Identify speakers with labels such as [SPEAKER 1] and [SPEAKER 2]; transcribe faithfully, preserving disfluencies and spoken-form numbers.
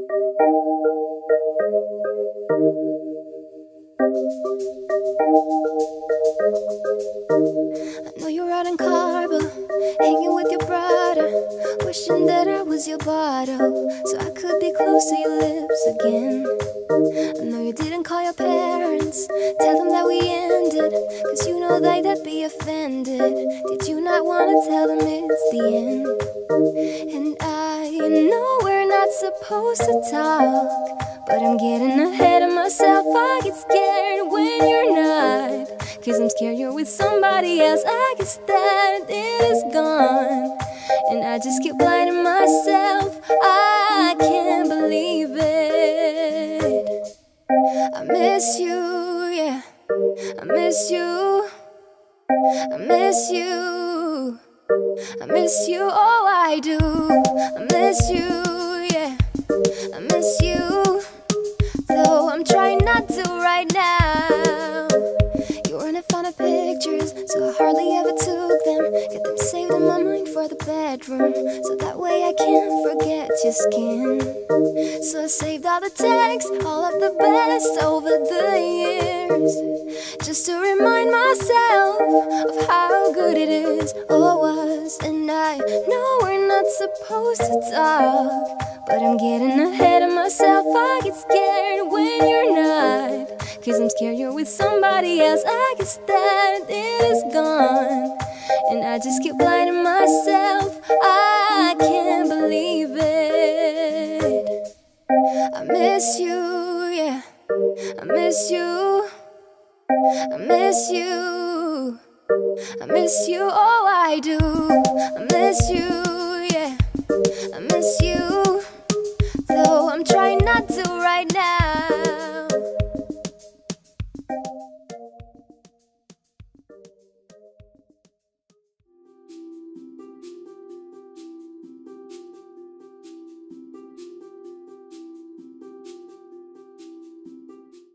[SPEAKER 1] I know you're out in Cabo, hanging with your brother, wishing that I was your bottle, so I could be close to your lips again. I know you didn't call your parents, tell them that we ended, cause you know that they'd be offended. Did you not want to tell them it's the end? And I know we're not supposed to talk, but I'm getting ahead of myself. I get scared when you're not, cause I'm scared you're with somebody else. I guess that it is gone, and I just keep blinding myself. I can't believe it. I miss you, yeah, I miss you, I miss you, I miss you, oh I do. I miss you, yeah, I miss you, though I'm trying not to right now. You weren't fond of pictures, so I hardly ever took them. Get them saved in my mind for the bedroom, so that way I can't forget your skin. So I saved all the texts, all of the best over the years, just to remind myself of how good it is or was. And I know we're not supposed to talk, but I'm getting ahead of myself. I get scared when you're not, cause I'm scared you're with somebody else. I guess that it is gone, and I just keep blinding myself. I can't believe